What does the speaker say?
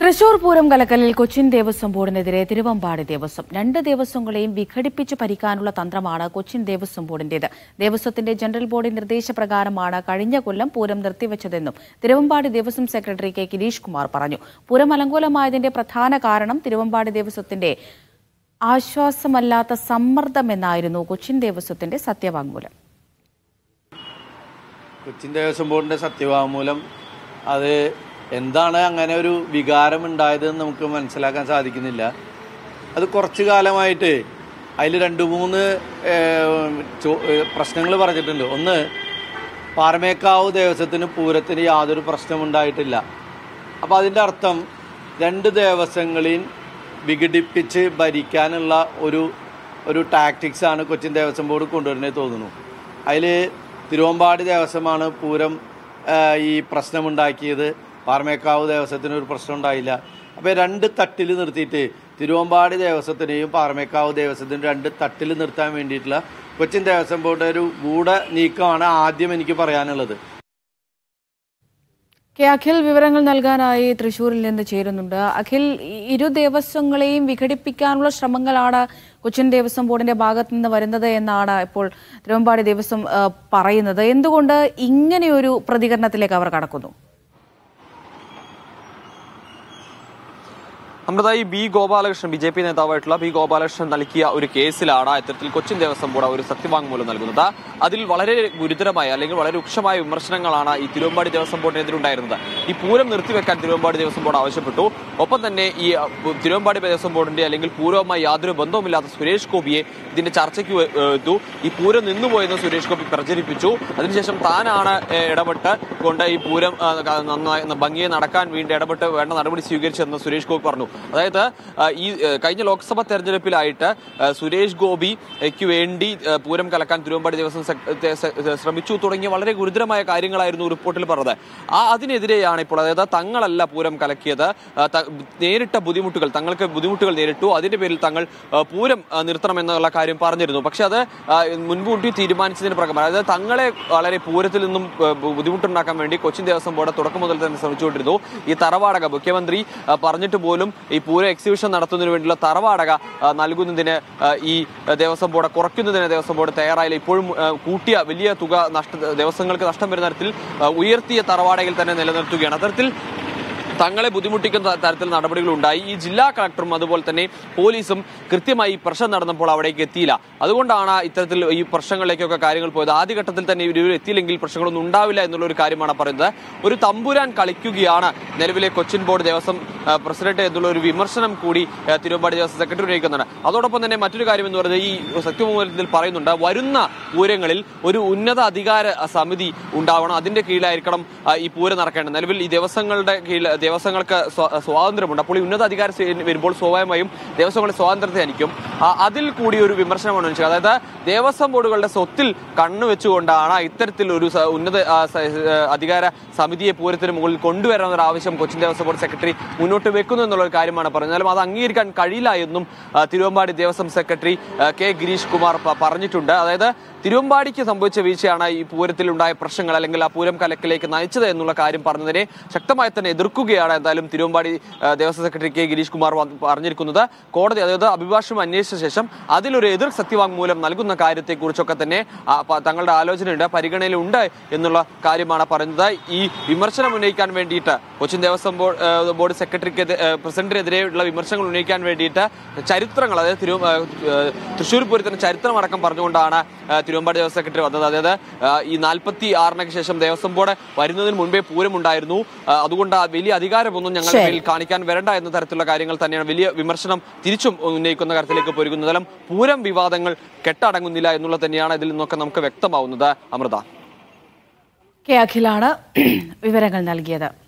തൃശൂർ പൂരം കലക്കലിൽ കൊച്ചിൻ ദേവസ്വം ബോർഡിനെതിരെ തിരുവമ്പാടി ദേവസ്വം. രണ്ട് ദേവസ്വങ്ങളെയും വിഘടിപ്പിച്ച് ഭരിക്കാനുള്ള തന്ത്രമാണ് കൊച്ചിൻ ദേവസ്വം ബോർഡിന്റേത്. ദേവസ്വത്തിന്റെ ജനറൽ ബോഡി നിർദ്ദേശപ്രകാരമാണ് കഴിഞ്ഞ കൊല്ലം പൂരം നിർത്തിവച്ചതെന്നും തിരുവമ്പാടി ദേവസ്വം സെക്രട്ടറി കെ ഗിരീഷ് കുമാർ പറഞ്ഞു. പൂരം അലങ്കോലമായതിന്റെ പ്രധാന കാരണം തിരുവമ്പാടി ദേവസ്വത്തിന്റെ ആശ്വാസമല്ലാത്ത സമ്മർദ്ദമെന്നായിരുന്നു കൊച്ചിൻ ദേവസ്വത്തിന്റെ സത്യവാങ്മൂലം. കൊച്ചിൻ ദേവസ്വം ബോർഡിന്റെ സത്യവാങ്മൂലം അത് എന്താണ് അങ്ങനെ ഒരു വികാരം ഉണ്ടായതെന്ന് നമുക്ക് മനസ്സിലാക്കാൻ സാധിക്കുന്നില്ല. അത് കുറച്ചു കാലമായിട്ട് അതിൽ 2-3 പ്രശ്നങ്ങൾ പറഞ്ഞിട്ടുണ്ട്. ഒന്ന്, പാറമേക്കാവ് ദേവസ്വത്തിന് പൂരത്തിന് യാതൊരു പ്രശ്നമുണ്ടായിട്ടില്ല. അപ്പോൾ അതിൻ്റെ അർത്ഥം രണ്ട് ദേവസ്വങ്ങളെയും വിഘടിപ്പിച്ച് ഭരിക്കാനുള്ള ഒരു ടാക്ടിക്സാണ് കൊച്ചിൻ ദേവസ്വം ബോർഡ് കൊണ്ടുവരുന്നത് തോന്നുന്നു. അതിൽ തിരുവമ്പാടി ദേവസ്വമാണ് പൂരം ഈ പ്രശ്നമുണ്ടാക്കിയത്. പാറമേക്കാവ് ദേവസ്വത്തിന് ഒരു പ്രശ്നം ഉണ്ടായില്ല. അപ്പോൾ 2 തട്ടിൽ നിർത്തിയിട്ട് തിരുവമ്പാടി ദേവസ്വത്തിനെയും പാറമേക്കാവ് ദേവസ്വത്തിനും 2 തട്ടിൽ നിർത്താൻ വേണ്ടിയിട്ടുള്ള കൊച്ചിൻ ദേവസ്വം ബോർഡ് ഒരു ഗൂഢ നീക്കമാണ് ആദ്യം എനിക്ക് പറയാനുള്ളത്. കെ അഖിൽ വിവരങ്ങൾ നൽകാനായി തൃശ്ശൂരിൽ നിന്ന് ചേരുന്നുണ്ട്. അഖിൽ, ഇരു ദേവസ്വങ്ങളെയും വിഘടിപ്പിക്കാനുള്ള ശ്രമങ്ങളാണ് കൊച്ചിൻ ദേവസ്വം ബോർഡിന്റെ ഭാഗത്തു നിന്ന് വരുന്നത് എന്നാണ് ഇപ്പോൾ തിരുവമ്പാടി ദേവസ്വം പറയുന്നത്. എന്തുകൊണ്ട് ഇങ്ങനെയൊരു പ്രതികരണത്തിലേക്ക് അവർ കടക്കുന്നു? അമൃതായി ബി ഗോപാലകൃഷ്ണൻ, BJP നേതാവായിട്ടുള്ള ബി ഗോപാലകൃഷ്ണൻ നൽകിയ ഒരു കേസിലാണ് ഇത്തരത്തിൽ കൊച്ചിൻ ദേവസ്വം ബോർഡ് ഒരു സത്യവാങ്മൂലം നൽകുന്നത്. അതിൽ വളരെ ഗുരുതരമായ അല്ലെങ്കിൽ വളരെ രൂക്ഷമായ വിമർശനങ്ങളാണ് ഈ തിരുവമ്പാടി ദേവസ്വം ബോർഡിനെതിരെ ഉണ്ടായിരുന്നത്. ഈ പൂരം നിർത്തിവെക്കാൻ തിരുവമ്പാടി ദേവസ്വം ബോർഡ് ആവശ്യപ്പെട്ടു. ഒപ്പം തന്നെ ഈ തിരുവമ്പാടി ദേവസ്വം ബോർഡിന്റെ അല്ലെങ്കിൽ പൂരവുമായി യാതൊരു ബന്ധവുമില്ലാത്ത സുരേഷ് ഗോപിയെ ഇതിന്റെ ചർച്ചയ്ക്ക് എത്തു. ഈ പൂരം നിന്നുപോയെന്ന് സുരേഷ് ഗോപി പ്രചരിപ്പിച്ചു. അതിനുശേഷം താനാണ് ഇടപെട്ട് കൊണ്ട് ഈ പൂരം നന്നായി ഭംഗിയെ നടക്കാൻ വേണ്ടി ഇടപെട്ട് വേണ്ട നടപടി സ്വീകരിച്ചതെന്ന് സുരേഷ് ഗോപി പറഞ്ഞു. അതായത് ഈ കഴിഞ്ഞ ലോക്സഭാ തെരഞ്ഞെടുപ്പിലായിട്ട് സുരേഷ് ഗോപിക്ക് വേണ്ടി പൂരം കലക്കാൻ തിരുവമ്പാടി ദേവസ്വം ശ്രമിച്ചു തുടങ്ങിയ വളരെ ഗുരുതരമായ കാര്യങ്ങളായിരുന്നു റിപ്പോർട്ടിൽ പറഞ്ഞത്. അതിനെതിരെയാണ് ഇപ്പോൾ, അതായത് തങ്ങളല്ല പൂരം കലക്കിയത്, നേരിട്ട ബുദ്ധിമുട്ടുകൾ, തങ്ങൾക്ക് ബുദ്ധിമുട്ടുകൾ നേരിട്ടു, അതിന്റെ പേരിൽ തങ്ങൾ പൂരം നിർത്തണമെന്നുള്ള കാര്യം പറഞ്ഞിരുന്നു. പക്ഷെ അത് മുൻകൂട്ടി തീരുമാനിച്ചതിന് പ്രകാരം, അതായത് തങ്ങളെ വളരെ പൂരത്തിൽ നിന്നും ബുദ്ധിമുട്ടുണ്ടാക്കാൻ വേണ്ടി കൊച്ചിൻ ദേവസ്വം ബോർഡ് തുടക്കം മുതൽ തന്നെ ശ്രമിച്ചുകൊണ്ടിരുന്നു. ഈ തറവാടക മുഖ്യമന്ത്രി പറഞ്ഞിട്ട് പോലും ഈ പൂരം എക്സിബിഷൻ നടത്തുന്നതിന് വേണ്ടിയുള്ള തറവാടക നൽകുന്നതിന് ഈ ദേവസ്വം ബോർഡ് കുറയ്ക്കുന്നതിന് ദേവസ്വം ബോർഡ് തയ്യാറായില്ല. ഇപ്പോഴും കൂട്ടിയ വലിയ തുക ദേവസ്വങ്ങൾക്ക് നഷ്ടം വരുന്ന തരത്തിൽ ഉയർത്തിയ തറവാടകയിൽ തന്നെ നിലനിർത്തുകയാണ്. അത്തരത്തിൽ തങ്ങളെ ബുദ്ധിമുട്ടിക്കുന്ന തരത്തിൽ നടപടികളുണ്ടായി. ഈ ജില്ലാ കളക്ടറും അതുപോലെ തന്നെ പോലീസും കൃത്യമായി പ്രശ്നം നടന്നപ്പോൾ അവിടേക്ക് എത്തിയില്ല. അതുകൊണ്ടാണ് ഇത്തരത്തിൽ ഈ പ്രശ്നങ്ങളിലേക്കൊക്കെ കാര്യങ്ങൾ പോയത്. ആദ്യഘട്ടത്തിൽ തന്നെ ഇവർ എത്തിയില്ലെങ്കിൽ പ്രശ്നങ്ങളൊന്നും ഉണ്ടാവില്ല എന്നുള്ള ഒരു കാര്യമാണ് പറയുന്നത്. ഒരു തമ്പുരാൻ കളിക്കുകയാണ് നിലവിലെ കൊച്ചിൻ ബോർഡ് ദേവസ്വം പ്രസിഡന്റ് എന്നുള്ള ഒരു വിമർശനം കൂടി തിരുവമ്പാടി ദേവസ്വം സെക്രട്ടറി ഉന്നയിക്കുന്നുണ്ട്. അതോടൊപ്പം തന്നെ മറ്റൊരു കാര്യം എന്ന് പറയുന്നത്, ഈ സത്യവാങ്മൂലത്തിൽ പറയുന്നുണ്ട്, വരുന്ന പൂരങ്ങളിൽ ഒരു ഉന്നത അധികാര സമിതി ഉണ്ടാവണം, അതിന്റെ കീഴിലായിരിക്കണം ഈ പൂരം നടക്കേണ്ടത്. നിലവിൽ ഈ ദേവസ്വങ്ങൾക്ക് സ്വാതന്ത്ര്യമുണ്ട്. അപ്പോൾ ഈ ഉന്നത അധികാരം വരുമ്പോൾ സ്വാഭാവികമായും ദേവസ്വങ്ങളുടെ സ്വാതന്ത്ര്യത്തെ ഹനിക്കും. അതിൽ കൂടി ഒരു വിമർശനമാണ് ഉന്നയിച്ചത്. അതായത് ദേവസ്വം ബോർഡുകളുടെ സ്വത്തിൽ കണ്ണുവെച്ചുകൊണ്ടാണ് ഇത്തരത്തിൽ ഒരു ഉന്നത അധികാര സമിതിയെ പൂരത്തിന് മുകളിൽ കൊണ്ടുവരാമെന്നൊരു ആവശ്യം കൊച്ചിൻ ദേവസ്വം ബോർഡ് സെക്രട്ടറി മുന്നോട്ട് വെക്കുന്നു എന്നുള്ളൊരു കാര്യമാണ് പറഞ്ഞത്. എന്നാലും അത് അംഗീകരിക്കാൻ കഴിയില്ല എന്നും തിരുവമ്പാടി ദേവസ്വം സെക്രട്ടറി കെ ഗിരീഷ് കുമാർ പറഞ്ഞിട്ടുണ്ട്. അതായത് തിരുവമ്പാടിക്ക് സംഭവിച്ച വീഴ്ചയാണ് ഈ പൂരത്തിൽ ഉണ്ടായ പ്രശ്നങ്ങൾ അല്ലെങ്കിൽ ആ പൂരം കലക്കിലേക്ക് നയിച്ചത് എന്നുള്ള കാര്യം പറഞ്ഞതിനെ ശക്തമായി തന്നെ എതിർക്കുകയാണ് എന്തായാലും തിരുവമ്പാടി ദേവസ്വം സെക്രട്ടറി കെ ഗിരീഷ് കുമാർ പറഞ്ഞിരിക്കുന്നത്. കോടതി, അതായത് അഭിഭാഷകം അന്വേഷിച്ച ശേഷം അതിലൊരു എതിർ സത്യവാങ്മൂലം നൽകുന്ന കാര്യത്തെക്കുറിച്ചൊക്കെ തന്നെ തങ്ങളുടെ ആലോചനയുണ്ട്, പരിഗണനയിലുണ്ട് എന്നുള്ള കാര്യമാണ് പറയുന്നത്. ഈ വിമർശനം ഉന്നയിക്കാൻ വേണ്ടിയിട്ട് കൊച്ചിൻ ദേവസ്വം ബോർഡ് സെക്രട്ടറിക്ക് പ്രസിഡന്റിനെതിരെയുള്ള വിമർശനങ്ങൾ ഉന്നയിക്കാൻ വേണ്ടിയിട്ട് ചരിത്രങ്ങൾ, അതായത് തൃശ്ശൂർ പൂരത്തിന് ചരിത്രമടക്കം പറഞ്ഞുകൊണ്ടാണ് തിരുവമ്പാടി ദേവസ്വം സെക്രട്ടറി വന്നത്. അതായത് ഈ 46-ന് ശേഷം ദേവസ്വം ബോർഡ് വരുന്നതിന് മുൻപേ പൂരമുണ്ടായിരുന്നു, അതുകൊണ്ട് വലിയ അധികാരമൊന്നും ഞങ്ങളുടെ മേൽ കാണിക്കാൻ വരണ്ട എന്ന തരത്തിലുള്ള കാര്യങ്ങൾ തന്നെയാണ് വലിയ വിമർശനം തിരിച്ചും ഉന്നയിക്കുന്ന കാര്യത്തിലേക്ക് പോയിരിക്കുന്നത്. പൂരം വിവാദങ്ങൾ കെട്ടടങ്ങുന്നില്ല എന്നുള്ളത് തന്നെയാണ് ഇതിൽ നിന്നൊക്കെ നമുക്ക് വ്യക്തമാവുന്നത്. അമൃത, കെ അഖിലാണ് വിവരങ്ങൾ നൽകിയത്.